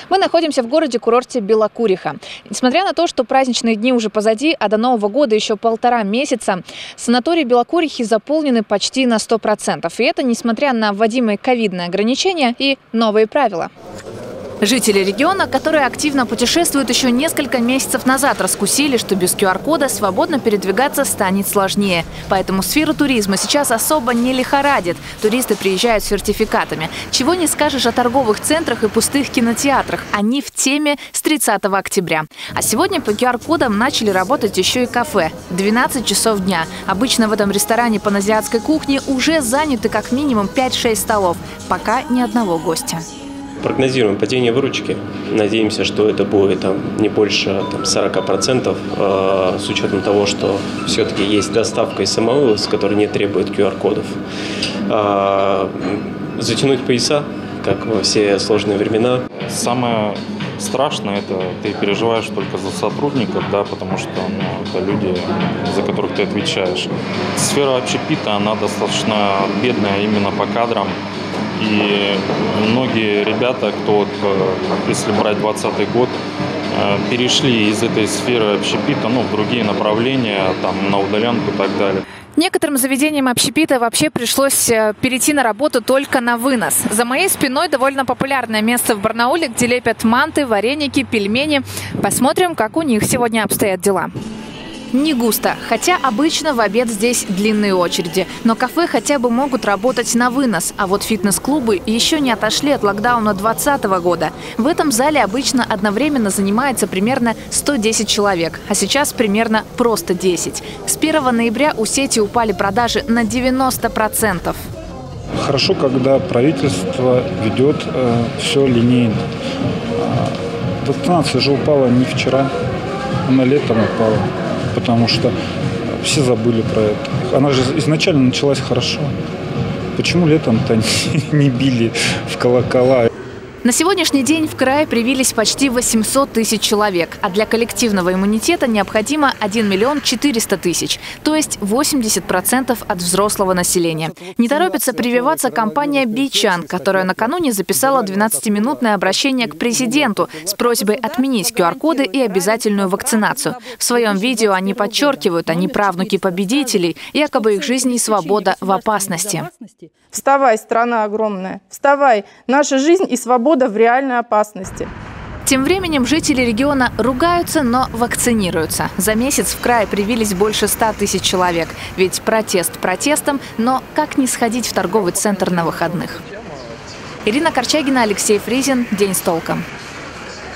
Мы находимся в городе-курорте Белокуриха. Несмотря на то, что праздничные дни уже позади, а до Нового года еще 1,5 месяца, санатории Белокурихи заполнены почти на 100%. И это несмотря на вводимые ковидные ограничения и новые правила. Жители региона, которые активно путешествуют, еще несколько месяцев назад раскусили, что без QR-кода свободно передвигаться станет сложнее. Поэтому сферу туризма сейчас особо не лихорадит. Туристы приезжают с сертификатами. Чего не скажешь о торговых центрах и пустых кинотеатрах. Они в теме с 30 октября. А сегодня по QR-кодам начали работать еще и кафе. 12 часов дня. Обычно в этом ресторане паназиатской кухни уже заняты как минимум 5-6 столов. Пока ни одного гостя. Прогнозируем падение выручки. Надеемся, что это будет не больше 40%, с учетом того, что все-таки есть доставка из самовывоз, который не требует QR-кодов. Затянуть пояса, как во все сложные времена. Самое страшное – это ты переживаешь только за сотрудников, да, потому что это люди, за которых ты отвечаешь. Сфера общепита, она достаточно бедная именно по кадрам. И многие ребята, кто, если брать 2020 год, перешли из этой сферы общепита в другие направления, на удаленку и так далее. Некоторым заведениям общепита вообще пришлось перейти на работу только на вынос. За моей спиной довольно популярное место в Барнауле, где лепят манты, вареники, пельмени. Посмотрим, как у них сегодня обстоят дела. Не густо, хотя обычно в обед здесь длинные очереди. Но кафе хотя бы могут работать на вынос, а вот фитнес-клубы еще не отошли от локдауна 2020 года. В этом зале обычно одновременно занимается примерно 110 человек, а сейчас примерно просто 10. С 1 ноября у сети упали продажи на 90%. Хорошо, когда правительство ведет все линейно. Вакцинация же упала не вчера, она летом упала. Потому что все забыли про это. Она же изначально началась хорошо. Почему летом-то не били в колокола? На сегодняшний день в крае привились почти 800 тысяч человек, а для коллективного иммунитета необходимо 1 400 000, то есть 80% от взрослого населения. Не торопится прививаться компания «Бичан», которая накануне записала 12-минутное обращение к президенту с просьбой отменить QR-коды и обязательную вакцинацию. В своем видео они подчеркивают, они правнуки победителей, якобы их жизнь и свобода в опасности. Вставай, страна огромная, вставай, наша жизнь и свобода в реальной опасности. Тем временем жители региона ругаются, но вакцинируются. За месяц в крае привились больше 100 тысяч человек. Ведь протест протестом, но как не сходить в торговый центр на выходных? Ирина Корчагина, Алексей Фризин. День с толком.